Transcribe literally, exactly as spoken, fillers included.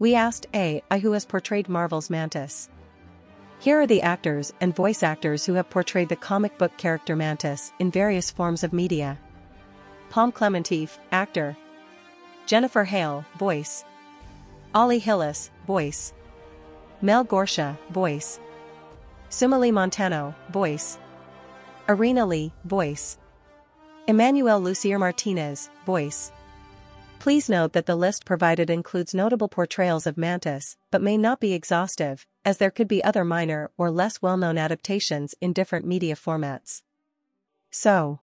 We asked A I who has portrayed Marvel's Mantis. Here are the actors and voice actors who have portrayed the comic book character Mantis in various forms of media. Pom Klementieff, actor. Jennifer Hale, voice. Ollie Hillis, voice. Mel Gorsha, voice. Sumalee Montano, voice. Arina Li, voice. Emmanuelle Lussier-Martinez, voice. Please note that the list provided includes notable portrayals of Mantis, but may not be exhaustive, as there could be other minor or less well-known adaptations in different media formats. So,